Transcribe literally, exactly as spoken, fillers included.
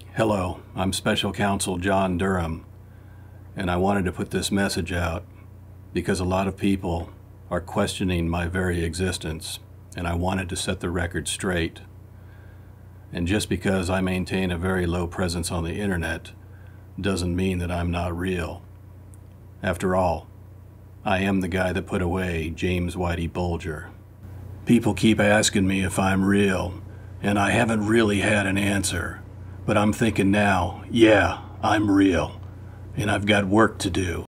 Hello, I'm Special Counsel John Durham, and I wanted to put this message out because a lot of people are questioning my very existence, and I wanted to set the record straight. And just because I maintain a very low presence on the internet doesn't mean that I'm not real. After all, I am the guy that put away James Whitey Bulger. People keep asking me if I'm real, and I haven't really had an answer. But I'm thinking now, yeah, I'm real, and I've got work to do.